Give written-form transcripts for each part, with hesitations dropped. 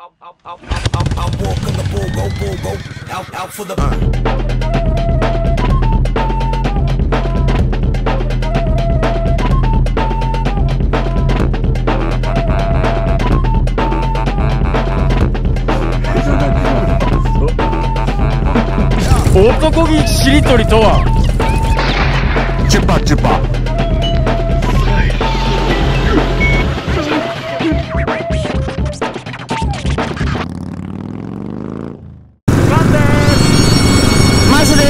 男気しりとりとはチュパチュパ。マジです。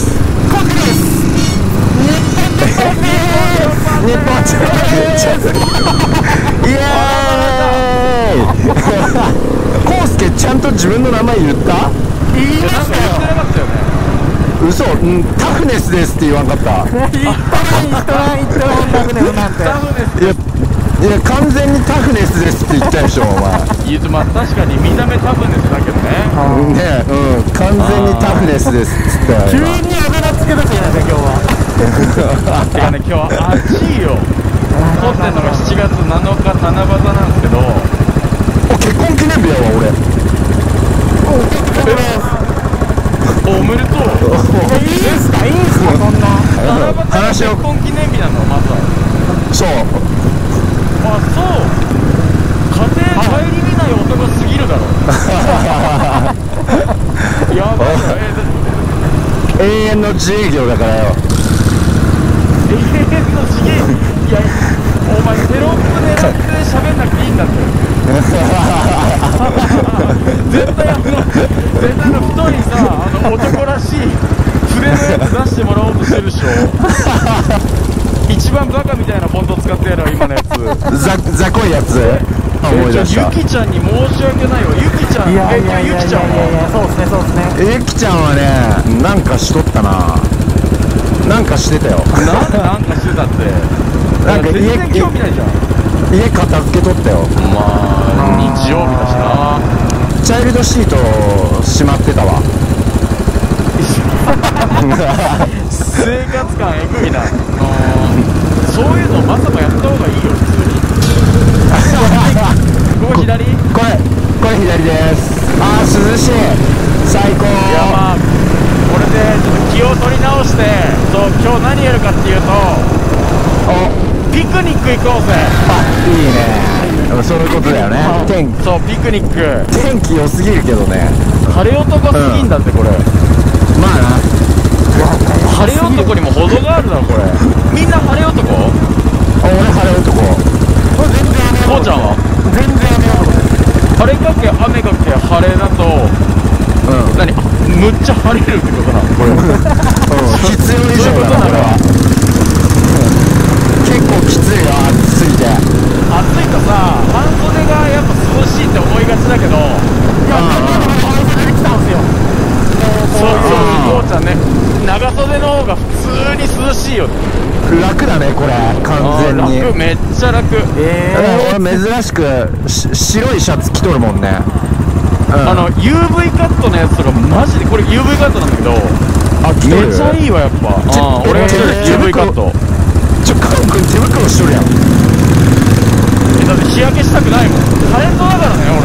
コクです。日本チャンピオン。イエーイ。コウスケちゃんと自分の名前言った？ 言いましたよ。言ってなかったよね。 嘘、タフネスですって言わんかった。言ったタフネスなんて。いや完全にタフネスですって言ったでしょお前。 まあ確かに見た目タフネスだけどね。 ねえ、完全にタフネスですっつったよ。 急にあだ名つけたじゃないですか今日は。 てかね、今日暑いよ。撮ってんのが7月7日七夕なんですけど。 結婚記念日やわ俺。 おめでとう。 いいんすかそんな。 七夕が結婚記念日なのまずは。 そう。 あ、そう。家庭顧みない男すぎるだろ。やばいな。 永遠の自営業だからよ。 永遠の自営。いや、お前テロップ狙って喋んなくていいんだって。絶対太いさ、男らしい筆のやつ出してもらおうとしてるでしょ。一番バカみたいなフォント使ってやるわ今のやつ。 ざこいやつ。思い出した。 ゆきちゃんに申し訳ないわ。ゆきちゃん、ゆきちゃんはそうですね。 ゆきちゃんはね、なんかしとったな。なんかしてたよ。 なんかしてたって。なんか全然興味ないじゃん。 家片付けとったよ。 まあ日曜日だしな。 チャイルドシートしまってたわ。 生活感えぐいな。そういうのまさかやった方がいいよ普通に。ここ左？ これ左です。あー涼しい。最高。 いやまあこれでちょっと気を取り直して、そう今日何やるかっていうと、ピクニック行こうぜ。 あ、いいね。そういうことだよね。 そうピクニック。 天気良すぎるけどね。 晴れ男すぎんだってこれ。 まあな。 晴れ男にも程があるだろこれ。みんな晴れ男？ 俺晴れ男。 こうちゃんは？ 全然晴れかけ雨かけ晴れだと、何？むっちゃ晴れるってことなのこれ。 必要以上だなこれは。結構きついよ暑すぎて。 暑いとさ半袖がやっぱ涼しいって思いがちだけど、いや半袖で来たんですよ。そうこうちゃんね、長袖の方が普通に涼しいよ。 楽だねこれ完全に。 楽、めっちゃ楽。 俺珍しく白いシャツ着とるもんね。 UV カットのやつとかマジでこれ UV カットなんだけど、めっちゃいいわやっぱ。俺が着てる UV カット。 カン君手袋しとるやん。 だって日焼けしたくないもん。タレントだからね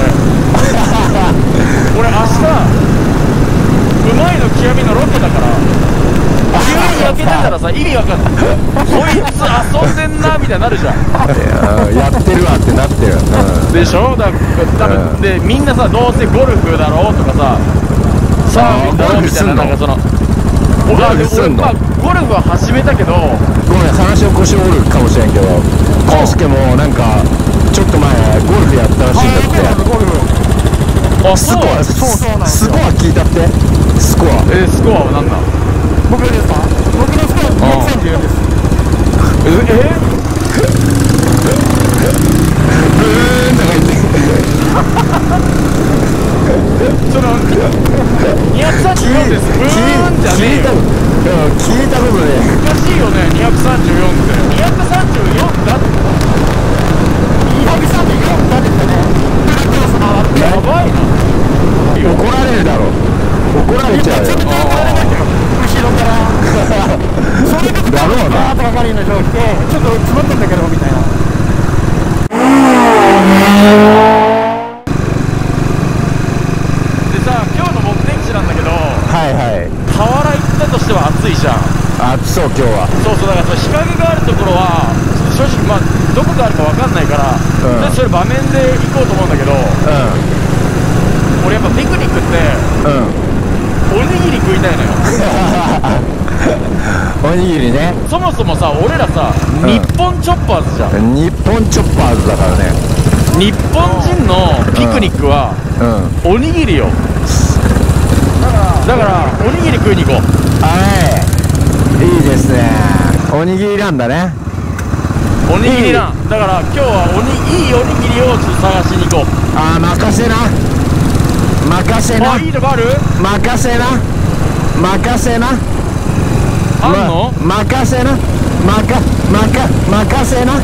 俺明日うまいの極みのロケだから、急に焼けてたらさ意味わかんない。こいつ遊んでんなみたいになるじゃん。 やってるわってなってる、 でしょ。だから多分でみんなさどうせゴルフだろうとかさサーフィンだろうみたいな、なんかそのゴルフは始めたけど、 ごめん話を腰折るかもしれんけど、コウスケもなんかちょっと前ゴルフやったらしいんだって。 ゴルフ。 あ、 スコア聞いたって。スコアスコアは何だ。 僕ですか？僕のスコア234です。 ブーンとか言ってその234です。ブーンじゃねえよ。 聞いたことねえ。 おかしいよね234って。234だって。 234だってね。 やばいな。 怒られるだろ。怒られちゃうよ。 後ろからそういう時だろうな。 バーッと係の人が来て、ちょっとはいはい。 河原行ったとしては暑いじゃん。 暑そう今日は。 そうそう、だから日陰があるところは正直まあどこがあるか分かんないから、でそれ場面で行こうと思うんだけど、俺やっぱピクニックっておにぎり食いたいのよ。 おにぎりね。 そもそもさ、俺らさ、日本チョッパーズじゃん。 日本チョッパーズだからね。 日本人のピクニックはおにぎりよ。だからおにぎり食いに行こう。 はい、いいですね。おにぎりなんだね。 おにぎりなんだから今日はいいおにぎりをちょっと探しに行こう。 ああ、任せな任せな。 あ、いいとこある？ 任せな任せな。 あんの？ 任せな任せな。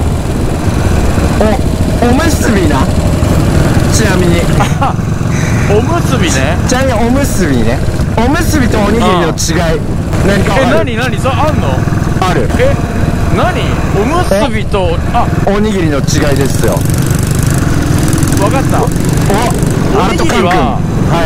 おむすびな。ちなみにおむすびね。 ちなみにおむすびね。おむすびとおにぎりの違い何か分かる？ 何それあんの？ ある。 何？おむすびとおにぎりの違いですよ。 分かった。おにぎりは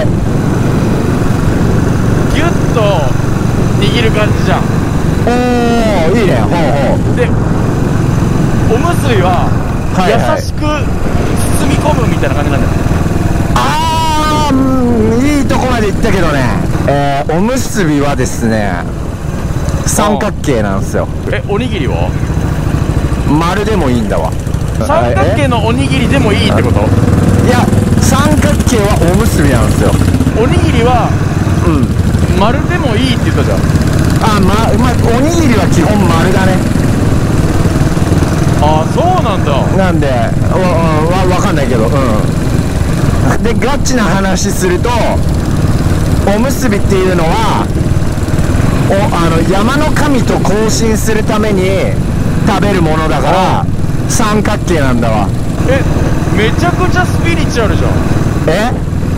ギュッと握る感じじゃん。 おお、いいね。ほうほう。 でおむすびは優しく包み込むみたいな感じなんだよ。 ああ、いいとこまで行ったけどね。おむすびはですね、三角形なんですよ。 おにぎりは丸でもいいんだわ。 三角形のおにぎりでもいいってこと？ いや、三角形はおむすびなんですよ。 おにぎりは丸でもいいって言ったじゃん。 おにぎりは基本丸だね。 ああ、そうなんだ。 なんでわかんないけど、でガチな話すると、おむすびっていうのは山の神と交信するために食べるものだから三角形なんだわ。 めちゃくちゃスピリチュアルじゃん。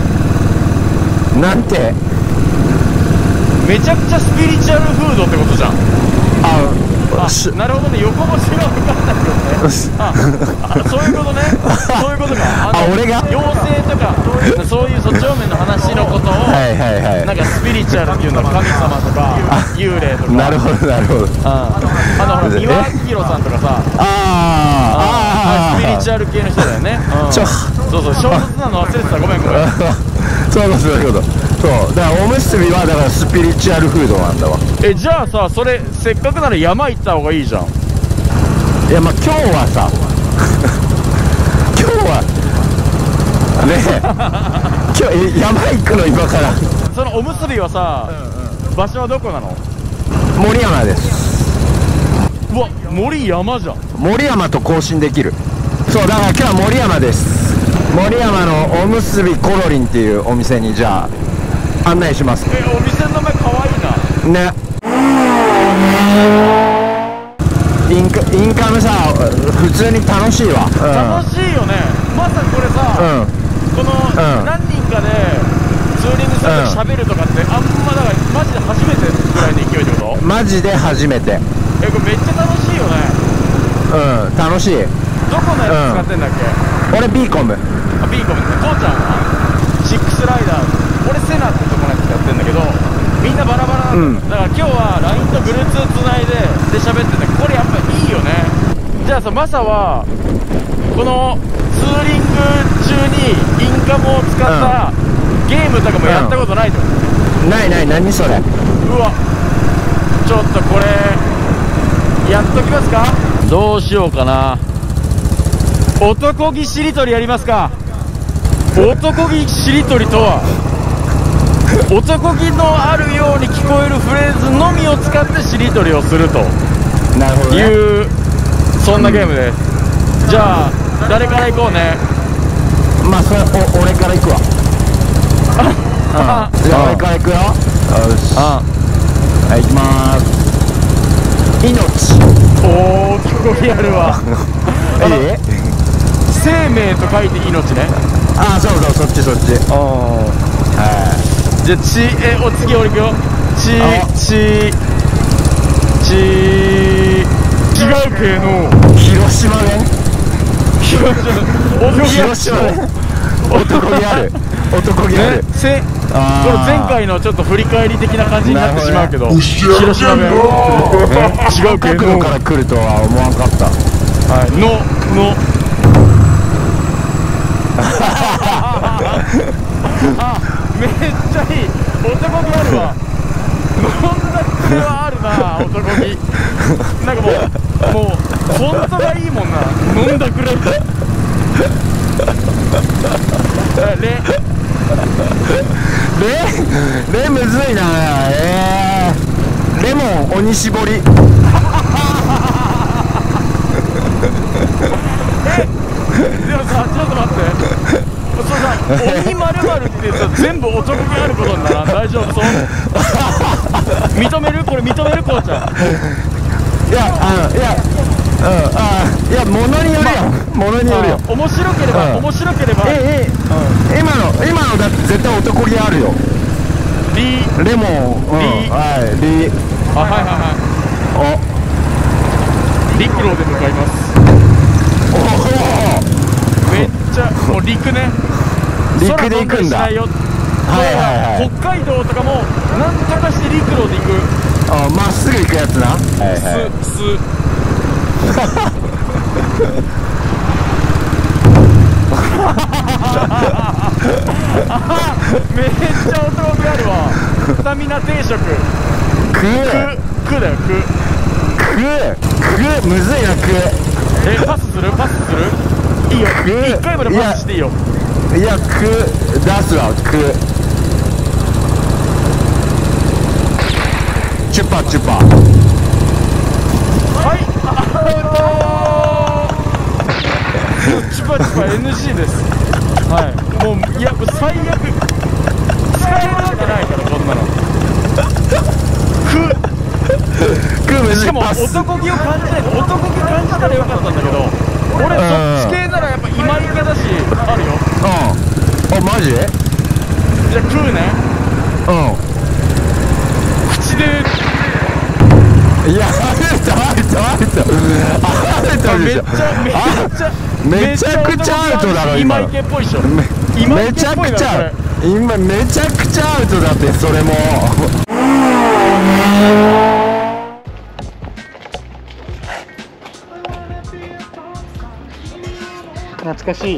なんて？ めちゃくちゃスピリチュアルフードってことじゃん。なるほどね。横文字が分かんないけどね。そういうことね。そういうことか。 俺が妖精とかそういうそっち方面の話のことをなんかスピリチュアルっていうのは神様とか幽霊とか。 なるほどなるほど。 三輪明宏さんとかさ、スピリチュアル系の人だよね。そうそう、小説なの忘れてた。ごめんそういうこと。そうだからおむすびはだからスピリチュアルフードなんだわ。 じゃあさ、それせっかくなら山行った方がいいじゃん。 いや、今日はさ今日はね今日山行くの今から。 そのおむすびはさ、場所はどこなの？ 森山です。 うわ、森山じゃん。 森山と交信できる。そうだから今日は森山です。森山のおむすびコロリンっていうお店にじゃあ案内します。 お店の名前かわいいな。 ね。インカムさ、普通に楽しいわ。 楽しいよね。まさにこれさ、この何人かでツーリングすると喋るとかってあんまだからマジで初めてぐらいの勢いってこと？ マジで初めて。 これめっちゃ楽しいよね。 楽しい。 どこのやつ使ってんだっけ？ 俺ビーコム。 ビーコムって父ちゃんはシックスライダー。俺セナってとこのやつやってんだけど、みんなバラバラなんだ。だから今日は LINE と Bluetooth つないで喋ってんだけど、これやっぱいいよね。じゃあさ、マサはこのツーリング中にインカムを使ったゲームとかもやったことないと？ ない、何それ。 うわ、ちょっとこれやっときますか。どうしようかな。男気しりとりやりますか。男気しりとりとは男気のあるように聞こえるフレーズのみを使ってしりとりをするという、そんなゲームです。じゃあ誰から行こうね。 まあそれ俺から行くわ。じゃあ俺から行くよ。よし、はい、行きまーす。命。 おー、男気あるわ。生命と書いて命ね。 そうそう、そっち。 じゃあお次俺行くよ。違う系の広島弁。 広島弁。 男気ある。 男気ある。 これ前回のちょっと振り返り的な感じになってしまうけど、広島弁違うけど角度から来るとは思わんかった。 はい、のあ、めっちゃいい、男気あるわ。飲んだくれはあるな、男気。なんかもうフォントがいいもんな、飲んだくれって。 レむずいな。レモン鬼絞り。 でもさ、ちょっと待って、そうさ、鬼まるまるってさ、全部男気あることにならん？大丈夫そう？認める？これ認める？こうちゃん。 いや、ものによるよ。ものによるよ。 面白ければ、面白ければ。 今のだって絶対男気あるよ。レモン、はい、 はいはいはい。陸路で向かいます。めっちゃもう陸ね。 陸で行くんだ。 はいはいはい。北海道とかもなんとかして陸路で行く。 まっすぐ行くやつな。 めっちゃ男気あるわ。スタミナ定食。くだよ、 むずいな。 パスするいいよ、1回までパスしていいよ。 いや、出すわ。チュパチュパ。 はい、チュパチュパ NG です。はい、もういや最悪、使えるわけないからこんなの。しかも男気を感じないと、男気感じたらよかったんだけど、俺そっち系ならやっぱ今池だしあるよ。 マジ？ じゃあ食うね。口で。 いや、あるとめちゃくちゃアウトだろ今。 今池っぽいでしょ。 めちゃくちゃアウトだってそれも。 懐かしい。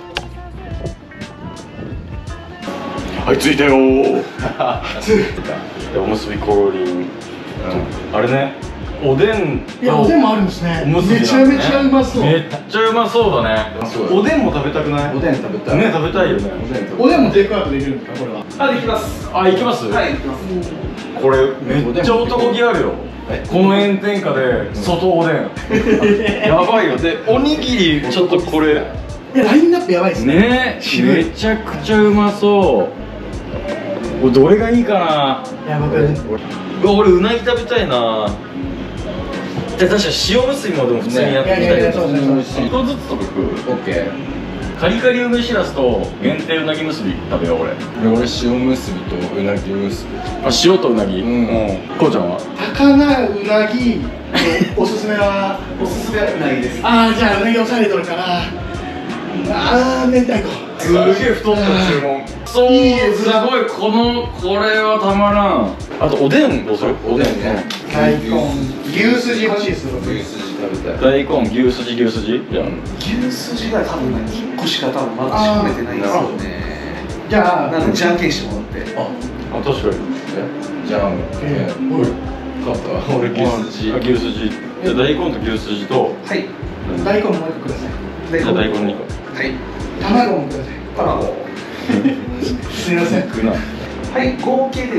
はい、着いたよー。おむすびコロリン、あれね、おでん。 いや、おでんもあるんですね。めちゃめちゃうまそう。 めっちゃうまそうだね。おでんも食べたくない？おでん食べたいね。食べたいよね。 おでんもテイクアウトできるんですか、これは？ できます。行きます。はい、行きます。これめっちゃ男気あるよ。この炎天下で外おでん。やばいよ。で、おにぎりちょっとこれ。 ラインナップやばいですね。 ね、めちゃくちゃうまそう。これどれがいいかな。 いや、僕俺うなぎ食べたいな。じゃあ確か塩むすびもでも普通にやってみたい。1個ずつとか食う。オッケー。カリカリ梅しらすと限定うなぎむすび食べよう。俺塩むすびとうなぎむすび。塩とうなぎ。こうちゃんは？ 高菜うなぎ。おすすめはうなぎです。じゃあうなぎ押されとるかな。明太子。 すげえ太った注文。そう、すごい。これはたまらん。あとおでんどうする？おでんね。 大根、牛すじ欲しいです。 牛すじ食べたい。大根、牛すじじゃん。 牛すじが多分1個しか多分まだ仕込めてないんですよね。 じゃあ、 なんでじゃんけんしてもらって。 確かに。じゃんけん。勝った。俺牛すじ。じゃあ大根と牛すじと。はい。 大根もう1個ください。 じゃあ大根2個。はい。 卵もください。 卵。 すみません。 はい、合計で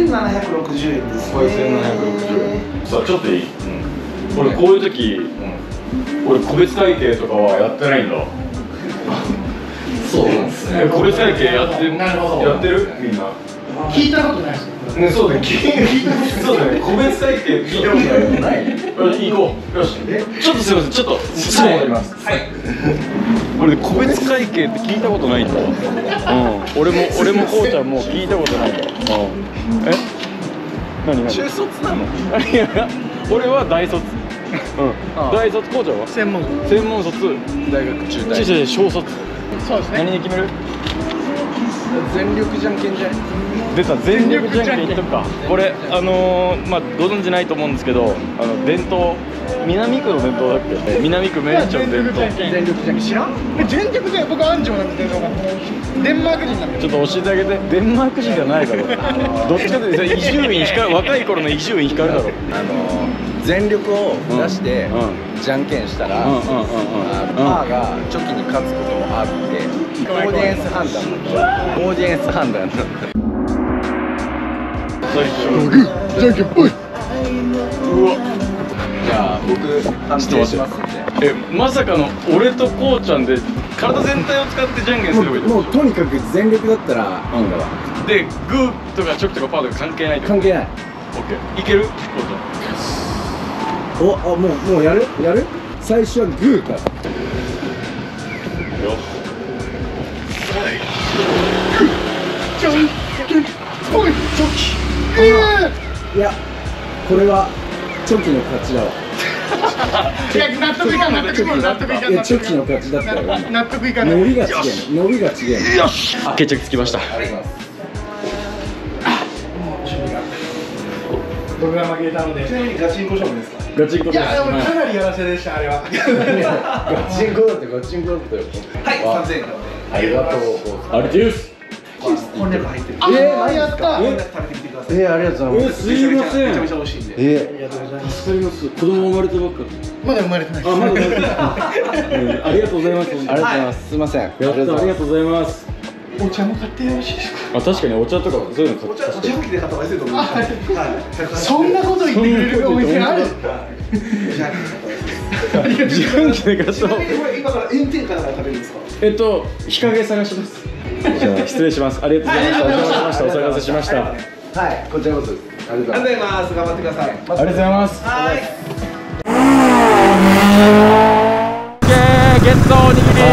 2760円ですね。 2760円。さあ、ちょっといい？俺こういう時、俺個別会計とかはやってないんだ。そうなんですね。個別会計やってる？みんな。 聞いたことないですよ。 そうだね。そうだね。個別会計聞いたことない。行こう。よし。ちょっとすみません。ちょっとすぐ戻ります。はい。俺個別会計って聞いたことないんだ。俺もこうちゃんも聞いたことないんだ。何？中卒なの？いや、俺は大卒。大卒。こうちゃんは？専門卒。大学中退。小卒。 そうですね。 何で決める？ 全力じゃんけんじゃん。 出た、全力じゃんけんいっとくか。これまあご存知ないと思うんですけど、伝統、南区の伝統だっけ、南区名町の伝統。 全力じゃんけん知らん？ 全力で僕安城なんでデンマーク人なんで。 ちょっと教えてあげて。デンマーク人じゃないだろ。どっちかというと伊集院光、若い頃の伊集院光だろ。 全力を出してじゃんけんしたらパーがチョキに勝つこともあって、オーディエンス判断オーディエンス判断最初じゃんけんぽい。 うわ、 じゃあ僕判定しますんで。 まさかの俺とこうちゃんで体全体を使ってじゃんけんすればいいもうとにかく全力だったらいいんだわ。 で、グーとかチョキとかパーとか関係ない。 関係ない。 オッケー、いける？こうちゃん。 もうやる最初はグーから。 よじゃんけんぽい。チョキ。 いや、これはチョキの勝ちだわ。 いや納得いかん納得いかん納得いかん。 いやチョキの勝ちだったよ。 納得いかない。 伸びが違う。伸びが違う。 よし、決着つきました。 ありがとうございます。 僕が負けたので。ちなみにガチンコ勝負ですか？ ガチンコです。 いやでもかなりやらせでしたあれは。 ガチンコだってガチンコだったよ。 はい、3000円。 ありがとう。 あれです。 こんにゃく入ってる。 やった。 こんにゃく食べてみてください。 ありがとうございます。 すいません。 めちゃめちゃ美味しいんで。 ありがとうございます。 助かります。子供生まれたばっかり。 まだ生まれてない。 あ、まだ生まれてない。ありがとうございます。 ありがとうございます。すいません。 やった、ありがとうございます。 お茶も買ってよろしいですか？ あ、確かにお茶とかそういうの買って。 お茶吹きで買った方がいいですよ。 そんなこと言ってくれるお店ある？ 自分で買った。 ちなみにこれ今から炎天下だから食べるんですか？ 日陰探します。じゃあ失礼します。ありがとうございました。お邪魔しました。お騒がせしました。 はい、こちらこそ。ありがとうございます。 頑張ってください。 ありがとうございます。 はい。 ゲットおにぎり。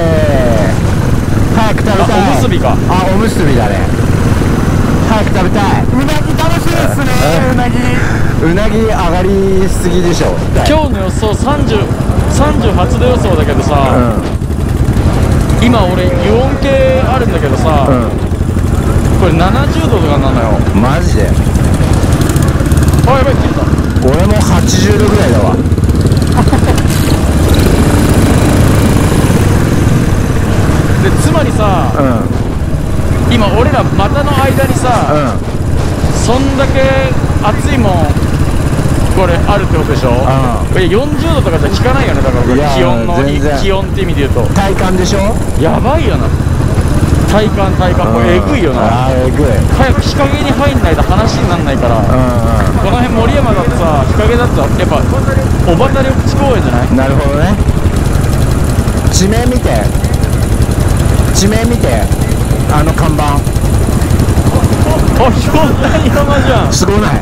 早く食べたい。 おむすびか。 あ、おむすびだね。早く食べたい。 うなぎ楽しいですね。うなぎ。 うなぎ上がりすぎでしょ。 今日の予想38度予想だけどさ、今俺油温計あるんだけどさ、これ70度とかなのよ。 マジで。 あ、やばい、切れた。 俺も80度ぐらいだわ。 でつまりさ、今俺ら股の間にさ、そんだけ熱いもんこれあるってことでしょ。40度とかじゃ効かないよね。だからこれ気温って意味で言うと体感でしょ。 やばいよな。体感これえぐいよな。 あー、えぐい。 早く日陰に入んないと話になんないから、この辺森山だとさ、日陰だとやっぱ小畑緑地公園じゃない？ なるほどね。地名見て、あの看板。 あ、標高山じゃん。 すごない？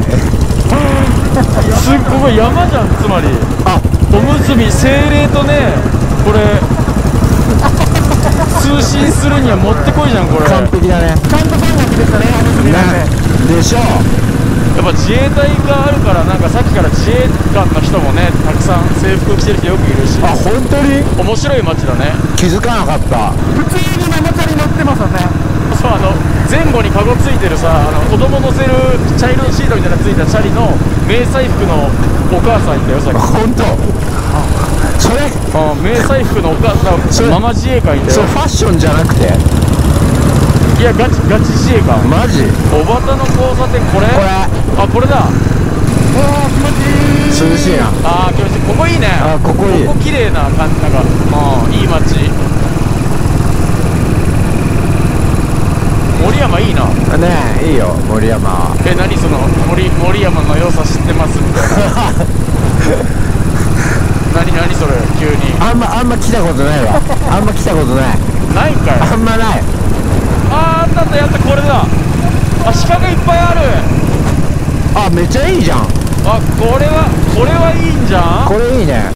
ここ山じゃん。つまりおむすび精霊とね、これ通信するにはもってこいじゃん。これ完璧だね。 ちゃんと3月でしたね。おむすびなんで。 でしょ。 やっぱ自衛隊があるから、なんかさっきから自衛官の人もね、たくさん制服着てる人よくいるし、 あ、本当に面白い街だね。 気づかなかった。 普通にママチャリ乗ってますよね。 そう、前後にカゴついてるさ、子供乗せる茶色いシートみたいなついたチャリの迷彩服のお母さんいたよ、さっき。 本当。それ迷彩服のお母さん、ママ自衛官いたよ。 それファッションじゃなくて、 いや、ガチ自衛官。 マジ。 小畑の交差点、これあ、これだ。 涼しいな。 あー、気持ちいい。ここいいね。 あ、ここいい。 ここ綺麗な感じ。なんかいい街。森山いいな。 ねえ、いいよ森山。 何その森山の良さ知ってますみたいな。何それ急に。 あんま来たことないわ。あんま来たことない。 ないんかい。 あんまない。 あった、やった、これだ。あ、日陰いっぱいある。 あ、めっちゃいいじゃん。 あ、これはいいんじゃん。 これいいね。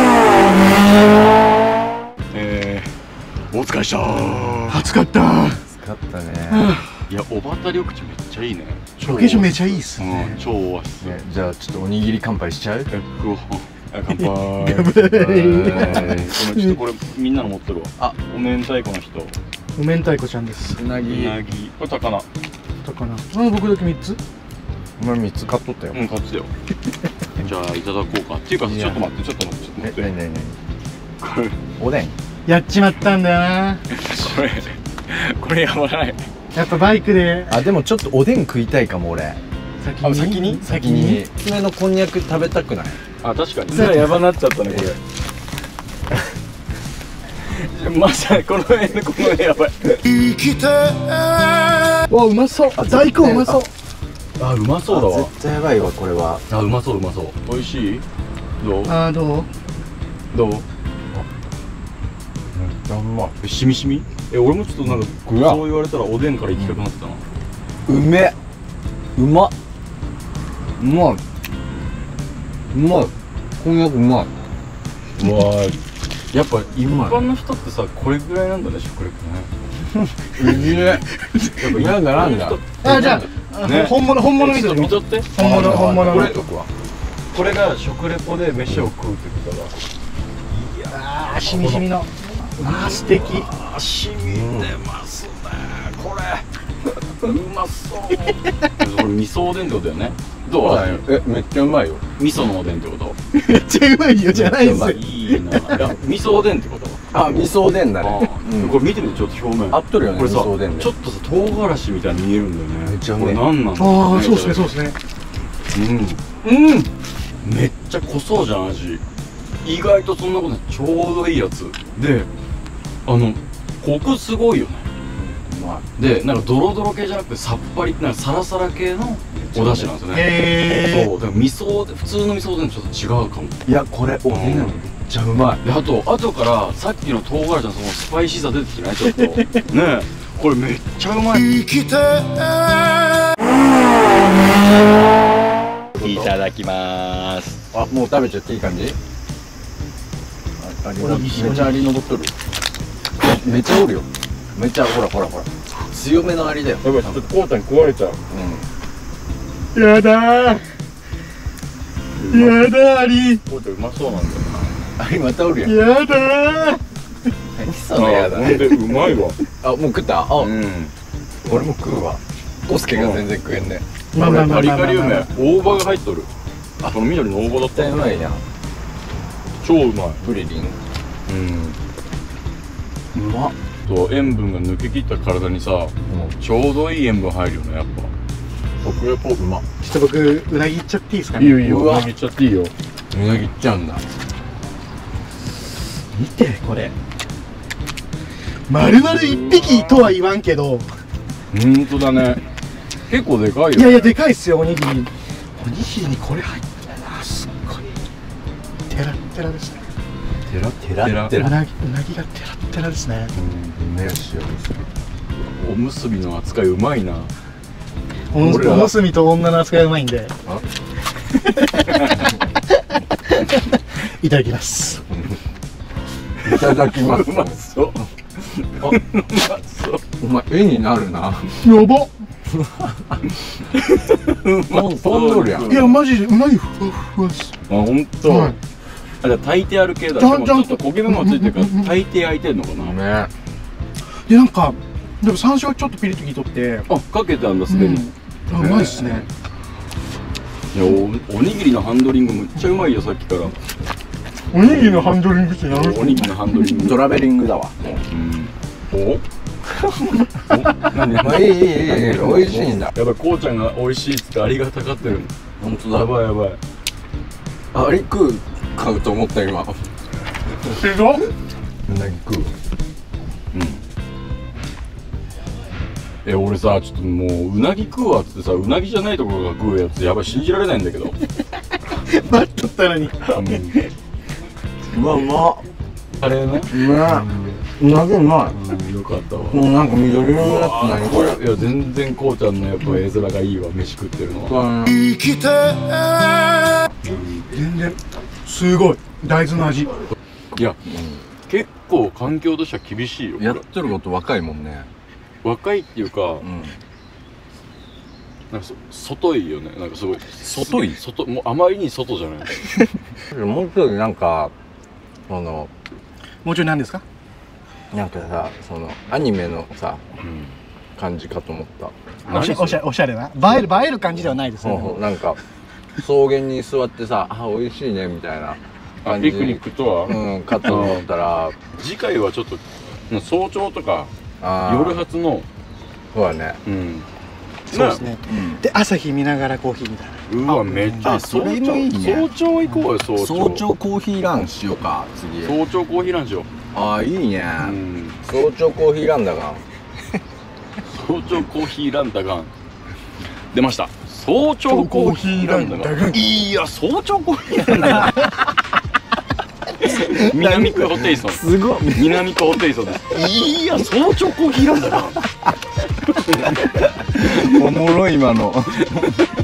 お疲れした。 暑かった。 使ったね。 いや、小畑緑地めっちゃいいね。 ロケーションめっちゃいいっす。 超オアシス。 じゃあちょっとおにぎり乾杯しちゃう？ 乾杯。ごめん、ちょっとこれみんなの持ってるわ。お明太子の人。 明太子ちゃんです。 うなぎ。 これ高菜。 かな。僕だけ3つ。 お前3つ買っとったよ。 うん、買ってたよ。じゃあいただこうか。っていうか、ちょっと待って、ちょっと待って。 ね。 これおでん。 やっちまったんだよな。 これやばない。 やっぱバイクで。 あ、でもちょっとおでん食いたいかも俺。 先に爪のこんにゃく食べたくない？ あ、確かに。それやばなっちゃったね、これ。まさにこの辺でこの辺やばい。 わ、うまそう。大根うまそう。 あ、うまそうだわ。 絶対やばいわこれは。 あ、うまそう。美味しい？どう？ どう？ どう？ めっちゃうまい。 しみしみ？俺もちょっとなんかそう言われたらおでんから行きたくなったな。 うめ。うまい。こんにゃくうまい。 うわー、やっぱ一般の人ってさ、これぐらいなんだね、食レポね。 うめえ。やっぱなんだ。 あ、じゃあ本物見とって。本物これが食レポで飯を食うってことだ。 ああ、しみしみの。ああ、素敵。 しみてますね、これ。うまそう。これ味噌おでんってことだよね。どう？ めっちゃうまいよ。 味噌のおでんってこと？ めっちゃうまいよじゃないですよ。 いいな。味噌おでんってこと？ あ、味噌おでんだね。 これ見てみて、ちょっと表面。 合っとるよね。 これさ、ちょっとさ、唐辛子みたいに見えるんだよね。 めっちゃうまい。 これ何なんだ？ ああ、そうですね。 めっちゃ濃そうじゃん、味。意外とそんなことない。ちょうどいいやつで、コクすごいよね。で、なんかドロドロ系じゃなくてさっぱり、なんかサラサラ系のお出汁なんですよね。そう、だから味噌で、普通の味噌おでんちょっと違うかも。 いや、これおでんめっちゃうまい。 で、あと後からさっきの唐辛子のそのスパイシーさ出てきてない？ちょっとねえ、これめっちゃうまい。いただきまーす。 あ、もう食べちゃっていい感じ？めちゃアリ登っとる。めっちゃおるよ。めっちゃほら強めのアリだよ。 やばい、ちょっとこうたん食われちゃう。 やだアリ。 こうたんうまそうなんだよな。アリまたおるやん。 やだ何そのやだ。 ほんでうまいわ。 あ、もう食った？あ、俺も食うわ。コスケが全然食えんね。 カリカリ梅、大葉が入っとる。この緑の大葉だった。 うまいやん。 超うまい。 ブリリン。 うまっ。塩分が抜けきった体にさ、ちょうどいい塩分入るよね、やっぱ。食レポうまっ。 ちょっと僕うなぎいっちゃっていいですかね？ いいよ、うなぎいっちゃっていいよ。 うなぎいっちゃうんだ。 見てこれ、丸々1匹とは言わんけど、 ほんとだね。結構でかいよ。 いやでかいっすよ。おにぎりにこれ入ってるな。すっごいテラッテラですね。 テラテラ。 うなぎがテラッテラですね。 おむすびの扱いうまいな。 おむすびと女の扱いうまいんでいただきます。 いただきます。 うまそう。うまそう。 お前絵になるな。 やば。 飛んどるやん。 いやマジでうなぎふわふわです。 あ、ほんと。あ、じゃあ炊いてある系だ。ちょっと焦げ目もついてるから炊いて焼いてんのかな。 でなんかでも山椒ちょっとピリッときとって。 あ、かけてあんだすでに。 うまいっすね。 いや、おにぎりのハンドリングむっちゃうまいよ、さっきから。 おにぎりのハンドリングって何？ おにぎりのハンドリング。 トラベリングだわ。 お？何？ まあいい美味しいんだ。 やっぱこうちゃんが美味しいっつってありがたがってる。 本当だ。 やばいやばい。 アリ買うと思った今。 うなぎ食う。 俺さ、ちょっともううなぎ食うわっつってさ、うなぎじゃないところが食うやつやばい、信じられないんだけど。 待っとったのに。 うまっ。 あれね。 うなぎうまい。よかったわ。 もうなんか緑色のやつ何これ。 いや全然こうちゃんのやっぱ絵面がいいわ、飯食ってるのは。 全然すごい大豆の味。 いや、結構環境としては厳しいよ。 やってること若いもんね。 若いっていうか、なんか外いよね。なんかすごい外い。 もうあまりに外じゃない。 もうちょいなんかもうちょい何ですか？ なんかさ、そのアニメのさ、感じかと思った。 おしゃれな映える感じではないですね。 なんか草原に座ってさ、あ、美味しいねみたいな感じ。 ピクニックとはかと思ったら、 次回はちょっと早朝とか夜発の、 そうだね。 そうですね。で朝日見ながらコーヒーみたいな。 うわ、めっちゃそれもいいね。 早朝行こうよ。早朝コーヒーランしようか、次。 早朝コーヒーランしよう。 ああ、いいね。早朝コーヒーランだが。 早朝コーヒーランダガン出ました。早朝コーヒーランダガン。いや、早朝コーヒーランダガン。南区ホテイソン。 すごい。 南区ホテイソンです。いや、早朝コーヒーランダガン。 おもろい今の。